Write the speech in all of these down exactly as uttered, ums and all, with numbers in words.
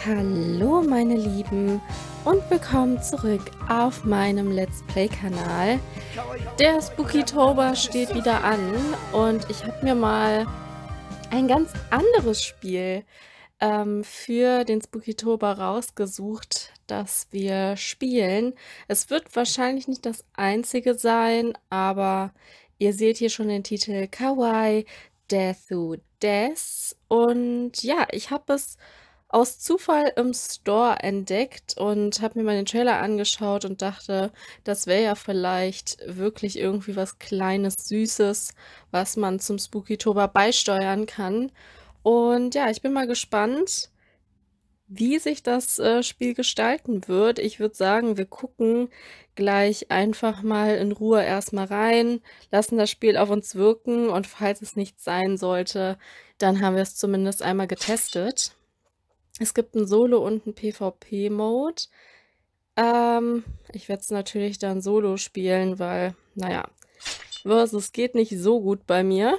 Hallo meine Lieben und willkommen zurück auf meinem Let's Play Kanal. Der Spookytober steht wieder an und ich habe mir mal ein ganz anderes Spiel ähm, für den Spookytober rausgesucht, das wir spielen. Es wird wahrscheinlich nicht das einzige sein, aber ihr seht hier schon den Titel Kawaii Deathu Death und ja, ich habe es aus Zufall im Store entdeckt und habe mir mal den Trailer angeschaut und dachte, das wäre ja vielleicht wirklich irgendwie was Kleines, Süßes, was man zum Spookytober beisteuern kann. Und ja, ich bin mal gespannt, wie sich das äh, Spiel gestalten wird. Ich würde sagen, wir gucken gleich einfach mal in Ruhe erstmal rein, lassen das Spiel auf uns wirken und falls es nicht sein sollte, dann haben wir es zumindest einmal getestet. Es gibt ein Solo- und ein PvP-Mode. Ähm, ich werde es natürlich dann Solo spielen, weil, naja, Versus geht nicht so gut bei mir.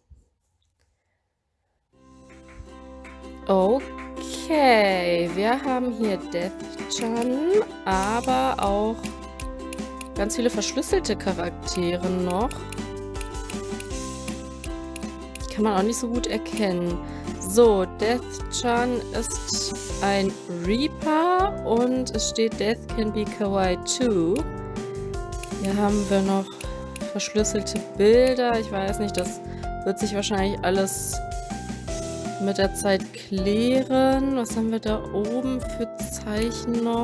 Okay, wir haben hier Death-chan, aber auch ganz viele verschlüsselte Charaktere noch. Die kann man auch nicht so gut erkennen. So, Death-chan ist ein Reaper und es steht Death can be kawaii too. Hier haben wir noch verschlüsselte Bilder. Ich weiß nicht, das wird sich wahrscheinlich alles mit der Zeit klären. Was haben wir da oben für Zeichen noch?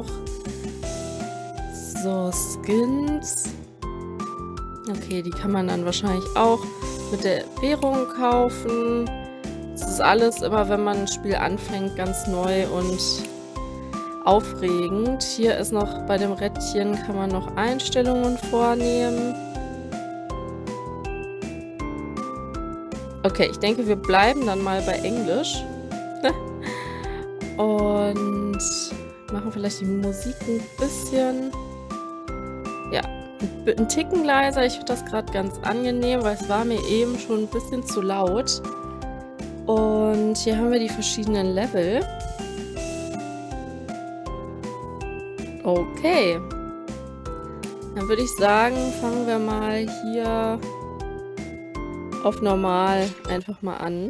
So, Skins. Okay, die kann man dann wahrscheinlich auch mit der Währung kaufen. Das ist alles immer, wenn man ein Spiel anfängt, ganz neu und aufregend. Hier ist noch bei dem Rädchen, kann man noch Einstellungen vornehmen. Okay, ich denke, wir bleiben dann mal bei Englisch. Und machen vielleicht die Musik ein bisschen, ja, ein Ticken leiser. Ich finde das gerade ganz angenehm, weil es war mir eben schon ein bisschen zu laut. Und hier haben wir die verschiedenen Level. Okay. Dann würde ich sagen, fangen wir mal hier auf normal einfach mal an.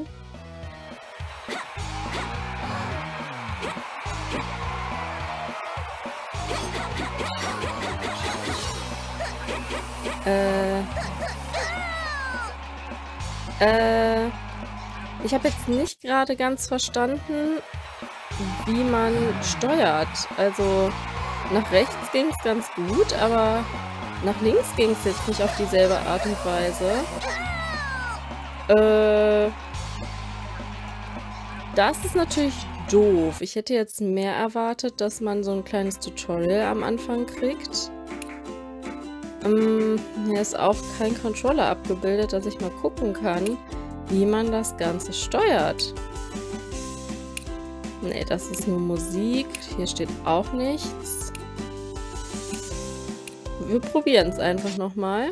Äh. Äh. Ich habe jetzt nicht gerade ganz verstanden, wie man steuert. Also nach rechts ging es ganz gut, aber nach links ging es jetzt nicht auf dieselbe Art und Weise. Äh, das ist natürlich doof. Ich hätte jetzt mehr erwartet, dass man so ein kleines Tutorial am Anfang kriegt. Ähm, hier ist auch kein Controller abgebildet, dass ich mal gucken kann, wie man das Ganze steuert. Ne, das ist nur Musik. Hier steht auch nichts. Wir probieren es einfach nochmal.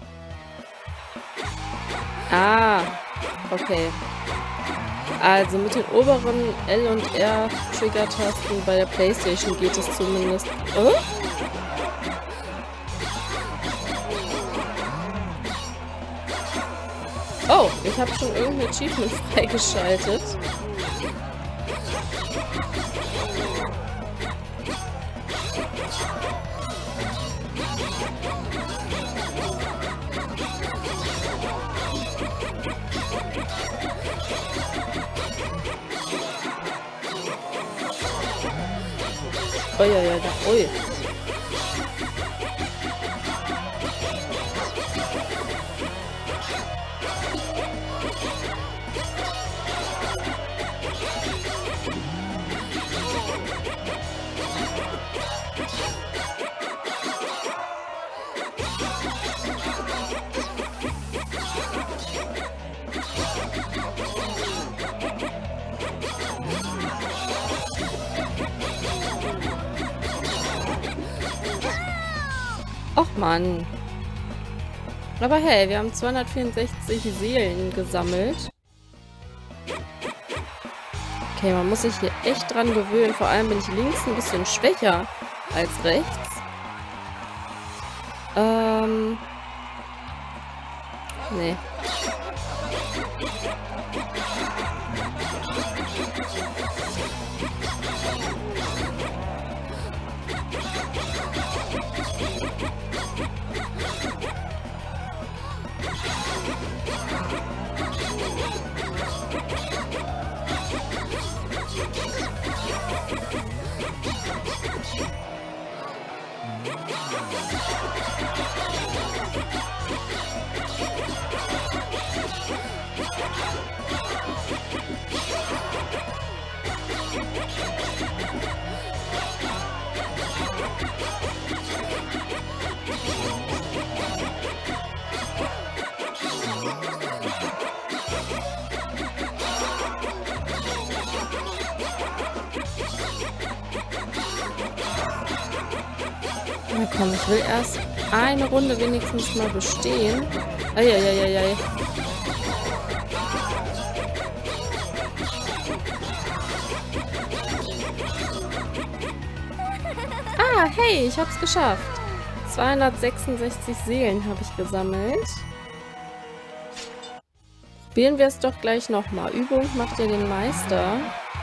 Ah, okay. Also mit den oberen L und R Trigger-Tasten bei der PlayStation geht es zumindest. Oh? Oh, ich habe schon irgendein Achievement freigeschaltet. Oh ja, ja, da, ui. Och Mann. Aber hey, wir haben zweihundertvierundsechzig Seelen gesammelt. Okay, man muss sich hier echt dran gewöhnen. Vor allem bin ich links ein bisschen schwächer als rechts. Ähm. Nee. Na komm, ich will erst eine Runde wenigstens mal bestehen. Eieieiei. Ah, hey, ich hab's geschafft. zweihundertsechsundsechzig Seelen habe ich gesammelt. Probieren wir es doch gleich nochmal. Übung macht ja den Meister.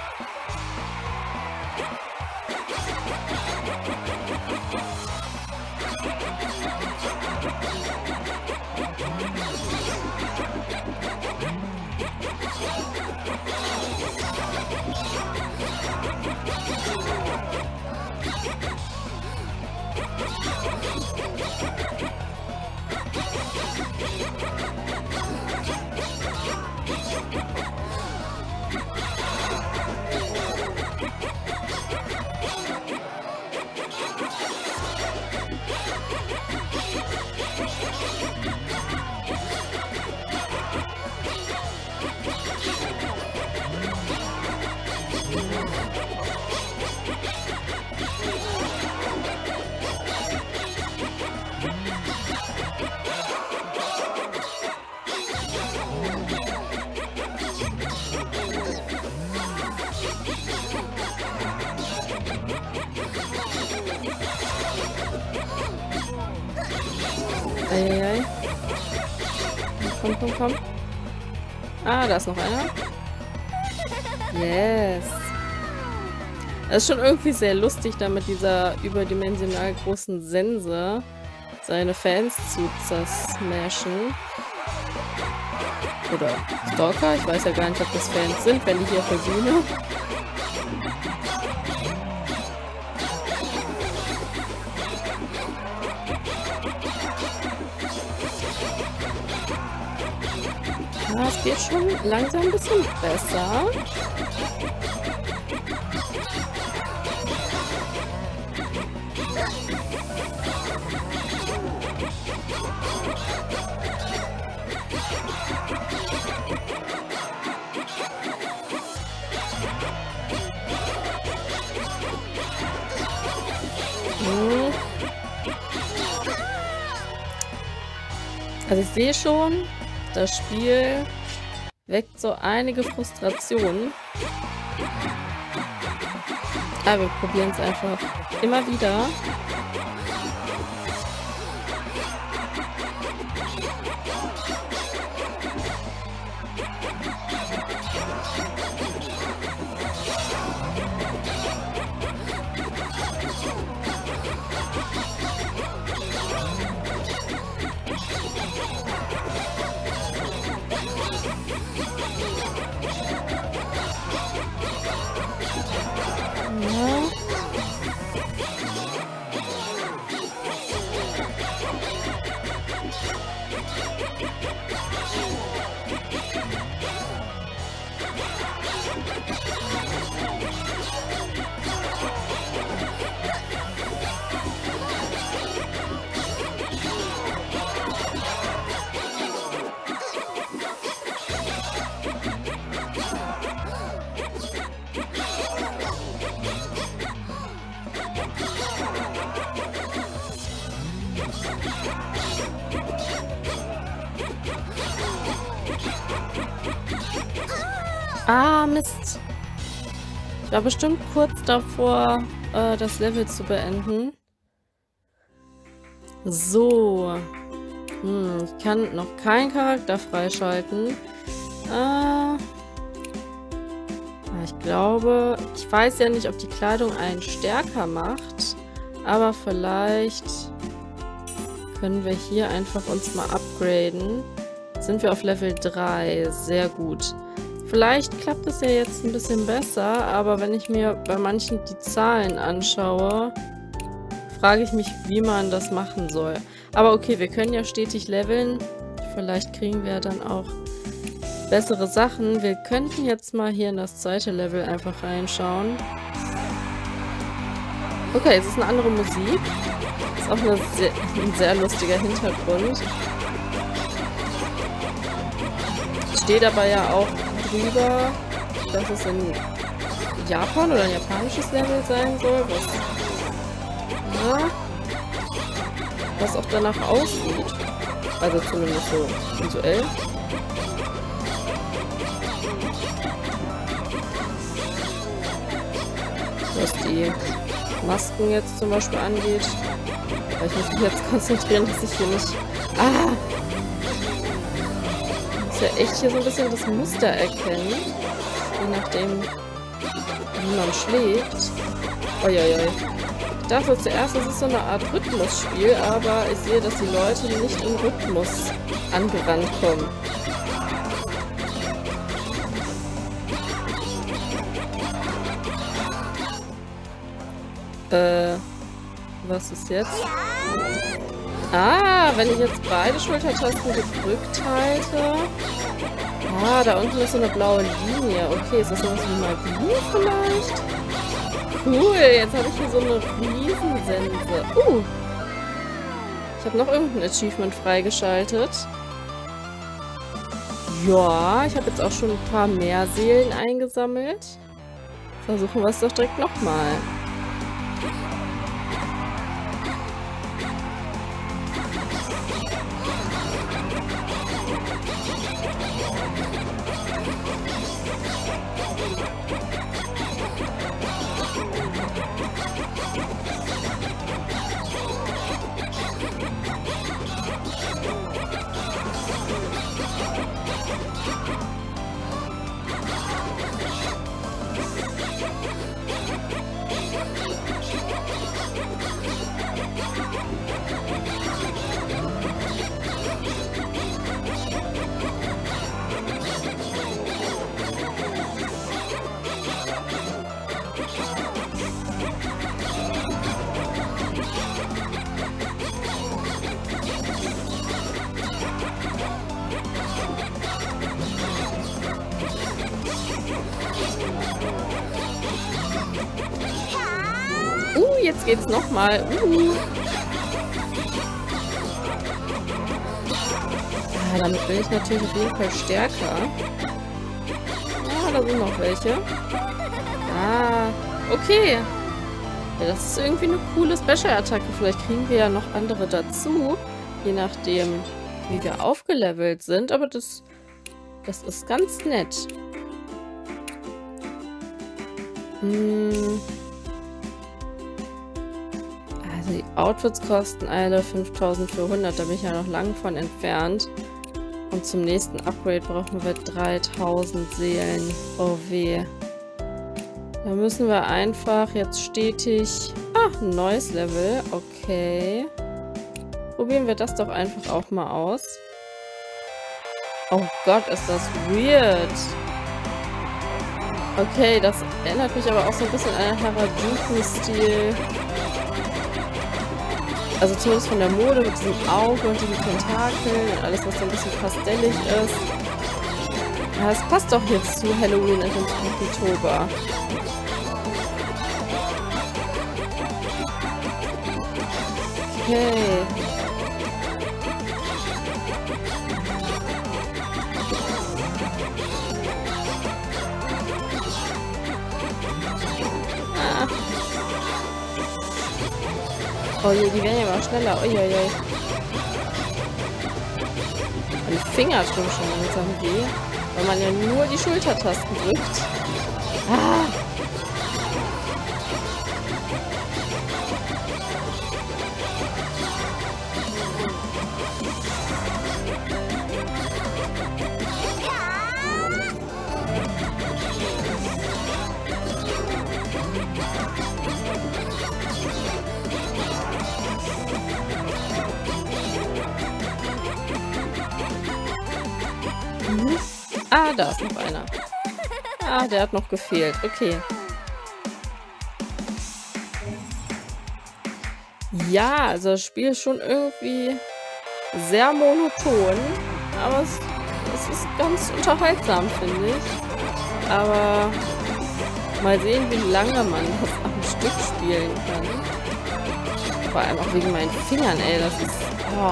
Eieiei. Komm, komm, komm. Ah, da ist noch einer. Yes. Es ist schon irgendwie sehr lustig, da mit dieser überdimensional großen Sense seine Fans zu zersmashen. Oder Stalker. Ich weiß ja gar nicht, ob das Fans sind, wenn die hier auf der Bühne. Ja, es geht schon langsam ein bisschen besser. Hm. Also ich sehe schon, das Spiel weckt so einige Frustrationen. Aber wir probieren es einfach immer wieder. Ah, Mist. Ich war bestimmt kurz davor, äh, das Level zu beenden. So. Hm, ich kann noch keinen Charakter freischalten. Äh, ich glaube, ich weiß ja nicht, ob die Kleidung einen stärker macht. Aber vielleicht können wir hier einfach uns mal upgraden. Jetzt sind wir auf Level drei. Sehr gut. Vielleicht klappt es ja jetzt ein bisschen besser, aber wenn ich mir bei manchen die Zahlen anschaue, frage ich mich, wie man das machen soll. Aber okay, wir können ja stetig leveln. Vielleicht kriegen wir dann auch bessere Sachen. Wir könnten jetzt mal hier in das zweite Level einfach reinschauen. Okay, es ist eine andere Musik. Ist auch eine sehr, ein sehr lustiger Hintergrund. Steht aber ja auch drüber, dass es in Japan oder ein japanisches Level sein soll, was, ja, was auch danach aussieht. Also zumindest so visuell. Was die Masken jetzt zum Beispiel angeht. Weil ich muss mich jetzt konzentrieren, dass ich hier nicht... Ah! Ja echt hier so ein bisschen das Muster erkennen, je nachdem, wie man schlägt. Uiuiui. Ich dachte zuerst, es ist so eine Art Rhythmusspiel, aber ich sehe, dass die Leute nicht im Rhythmus angerannt kommen. Äh, was ist jetzt? Ah, wenn ich jetzt beide Schultertasten gedrückt halte. Ah, da unten ist so eine blaue Linie. Okay, ist das sowas wie Magie vielleicht? Cool, jetzt habe ich hier so eine Riesensense. Uh! Ich habe noch irgendein Achievement freigeschaltet. Ja, ich habe jetzt auch schon ein paar mehr Seelen eingesammelt. Versuchen wir es doch direkt nochmal. Uh, jetzt geht's nochmal. Uh. Ja, damit bin ich natürlich auf jeden Fall stärker. Ja, da sind noch welche. Ah, okay. Ja, das ist irgendwie eine coole Special-Attacke. Vielleicht kriegen wir ja noch andere dazu. Je nachdem, wie wir aufgelevelt sind. Aber das, das ist ganz nett. Hm. Die Outfits kosten alle fünftausendvierhundert, da bin ich ja noch lang von entfernt. Und zum nächsten Upgrade brauchen wir dreitausend Seelen. Oh weh. Da müssen wir einfach jetzt stetig... Ah, ein neues Level. Okay. Probieren wir das doch einfach auch mal aus. Oh Gott, ist das weird. Okay, das erinnert mich aber auch so ein bisschen an den Harajuku-Stil. Also zumindest von der Mode mit diesem Auge und diesen Tentakeln und alles, was so ein bisschen pastellig ist. Ja, es passt doch jetzt zu Halloween und dem Oktober. Okay. Oh je, die werden ja mal schneller. Uiuiui. Meine Finger tun schon langsam weh, weil man ja nur die Schultertasten drückt. Ah. Mhm. Ah, da ist noch einer. Ah, der hat noch gefehlt. Okay. Ja, also das Spiel ist schon irgendwie sehr monoton, aber es, es ist ganz unterhaltsam, finde ich. Aber mal sehen, wie lange man das am Stück spielen kann. Vor allem auch wegen meinen Fingern, ey, das ist... Oh.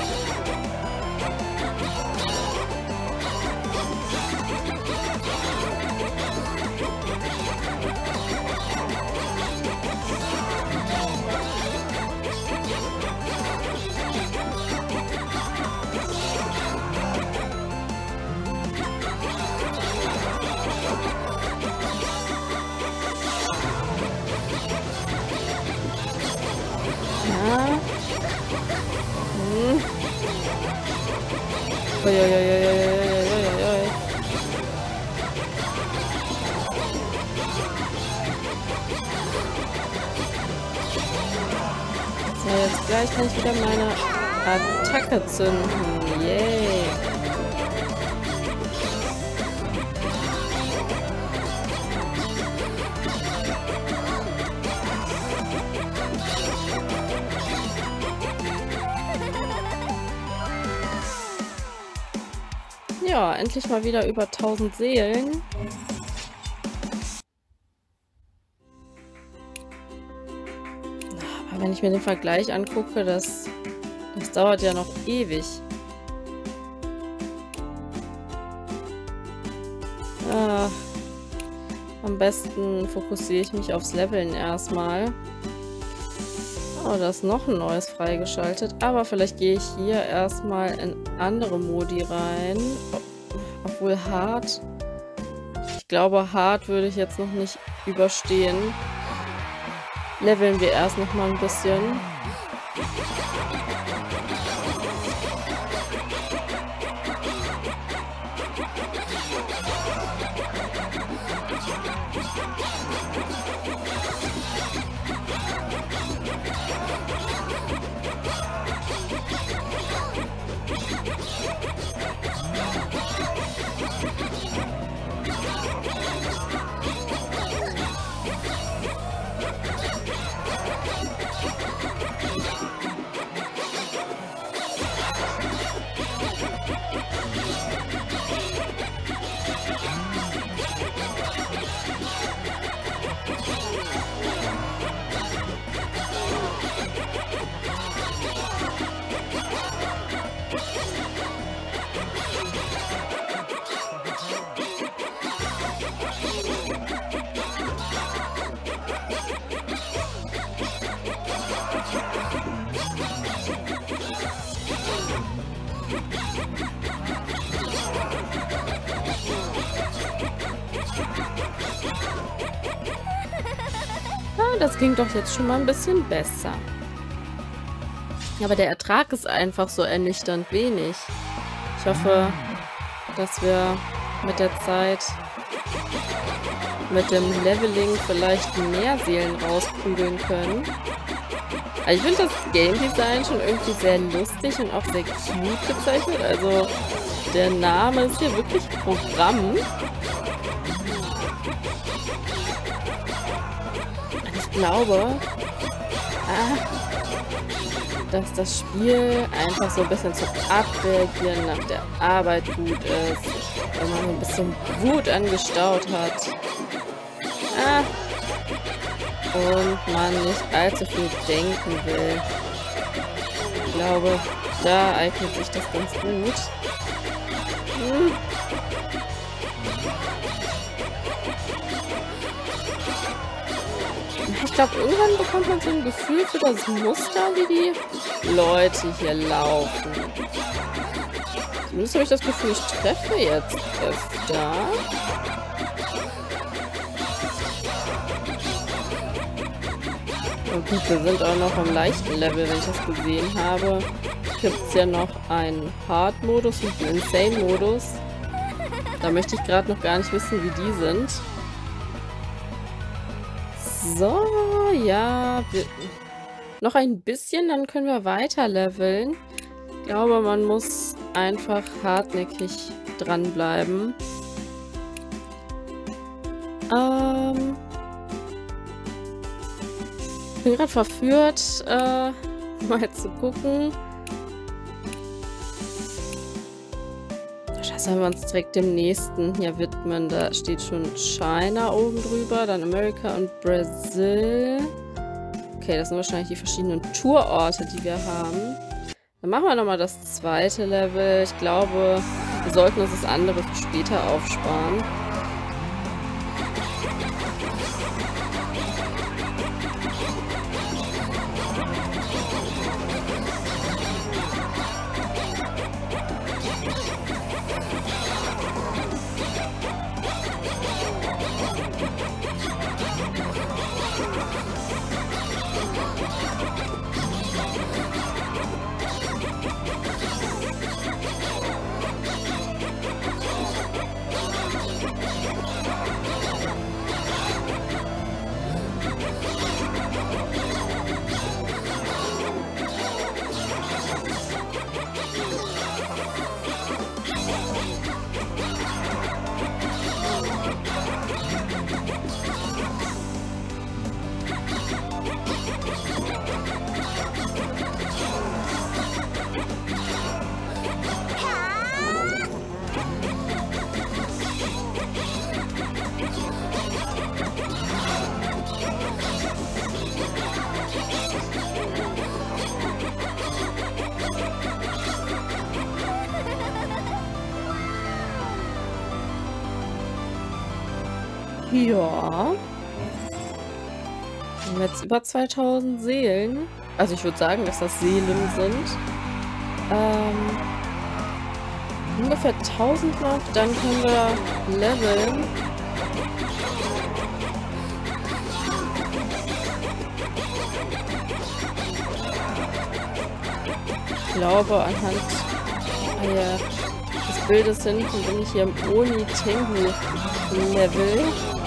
Ja. Hm. Uiuiuiuiuiuiuiui. So, jetzt gleich kann ich wieder meine Attacke zünden. Yay. Ja, endlich mal wieder über tausend Seelen. Aber wenn ich mir den Vergleich angucke, das, das dauert ja noch ewig. Ah, am besten fokussiere ich mich aufs Leveln erstmal. Oh, da ist noch ein neues freigeschaltet. Aber vielleicht gehe ich hier erstmal in andere Modi rein. Obwohl hart. Ich glaube, hart würde ich jetzt noch nicht überstehen. Leveln wir erst noch mal ein bisschen. Das ging doch jetzt schon mal ein bisschen besser. Aber der Ertrag ist einfach so ernüchternd wenig. Ich hoffe, dass wir mit der Zeit mit dem Leveling vielleicht mehr Seelen rausprügeln können. Also ich finde das Game Design schon irgendwie sehr lustig und auch sehr cute gezeichnet. Also der Name ist hier wirklich Programm. Ich glaube, ah, dass das Spiel einfach so ein bisschen zum Abreagieren nach der Arbeit gut ist, wenn man ein bisschen Wut angestaut hat. Ah, und man nicht allzu viel denken will. Ich glaube, da eignet sich das ganz gut. Hm. Ich glaube, irgendwann bekommt man so ein Gefühl für das Muster, wie die Leute hier laufen. Zumindest habe ich das Gefühl, ich treffe jetzt öfter. Und gut, wir sind auch noch im leichten Level, wenn ich das gesehen habe. Gibt es ja noch einen Hard-Modus und einen Insane-Modus. Da möchte ich gerade noch gar nicht wissen, wie die sind. So, ja. Wir, noch ein bisschen, dann können wir weiter leveln. Ich glaube, man muss einfach hartnäckig dranbleiben. Ähm... Ich bin gerade verführt, äh, mal zu gucken. Scheiße, wenn wir uns direkt dem nächsten hier widmen. Da steht schon China oben drüber, dann Amerika und Brasil. Okay, das sind wahrscheinlich die verschiedenen Tourorte, die wir haben. Dann machen wir nochmal das zweite Level. Ich glaube, wir sollten uns das andere für später aufsparen. Ja. Wir haben jetzt über zweitausend Seelen. Also ich würde sagen, dass das Seelen sind. Ähm, ungefähr tausend noch. Dann können wir leveln. Ich glaube, anhand äh, des Bildes hinten bin ich hier im Oni Tengu Level.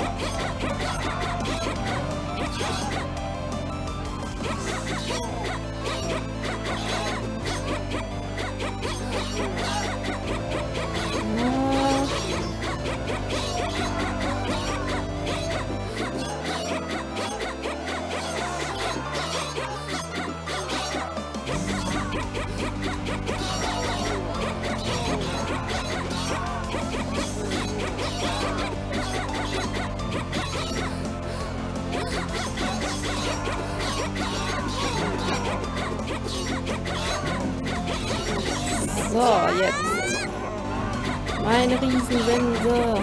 So, jetzt. Meine Riesensense.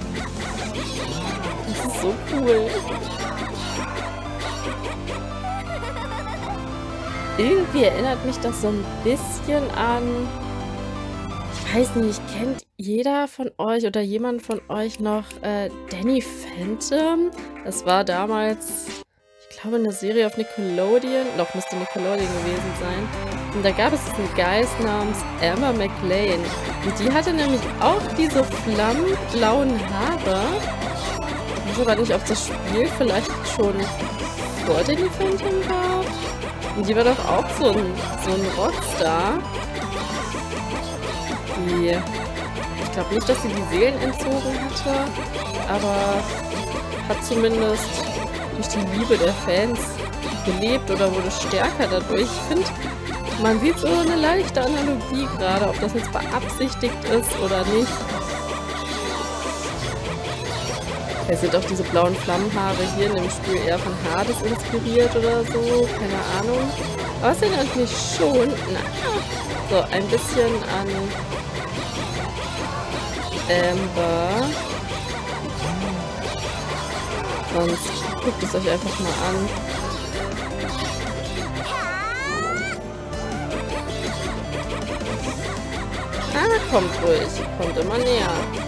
Das ist so cool. Irgendwie erinnert mich das so ein bisschen an... Ich weiß nicht, kennt jeder von euch oder jemand von euch noch äh, Danny Phantom? Das war damals... Ich glaube, eine Serie auf Nickelodeon. Doch, müsste Nickelodeon gewesen sein. Und da gab es einen Geist namens Emma McLean. Und die hatte nämlich auch diese flammenblauen Haare. Ich weiß aber nicht, ob das Spiel vielleicht schon vor Danny Phantom war. Und die war doch auch so ein, so ein Rockstar. Die, ich glaube nicht, dass sie die Seelen entzogen hatte. Aber hat zumindest durch die Liebe der Fans gelebt oder wurde stärker dadurch. Ich finde, man sieht so eine leichte Analogie gerade, ob das jetzt beabsichtigt ist oder nicht. Es sind auch diese blauen Flammenhaare hier in dem Spiel eher von Hades inspiriert oder so, keine Ahnung. Aber es erinnert mich schon, na, so ein bisschen an Amber. Sonst guckt es euch einfach mal an. Ah, kommt ruhig. Kommt immer näher.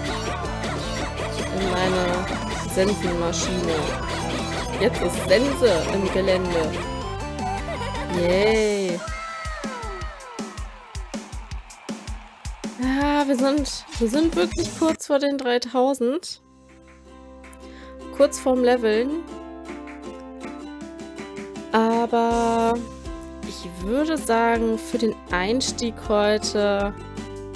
In meine Sensenmaschine. Jetzt ist Sense im Gelände. Yay. Ja, wir sind, wir sind wirklich kurz vor den dreitausend. Kurz vorm Leveln. Aber ich würde sagen, für den Einstieg heute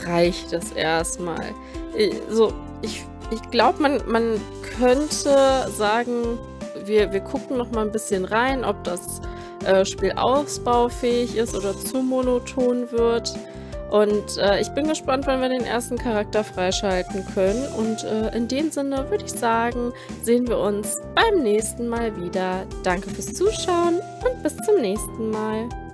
reicht es erstmal. So, ich, ich glaube, man, man könnte sagen, wir, wir gucken noch mal ein bisschen rein, ob das äh, Spiel ausbaufähig ist oder zu monoton wird. Und äh, ich bin gespannt, wann wir den ersten Charakter freischalten können. Und äh, in dem Sinne würde ich sagen, sehen wir uns beim nächsten Mal wieder. Danke fürs Zuschauen und bis zum nächsten Mal.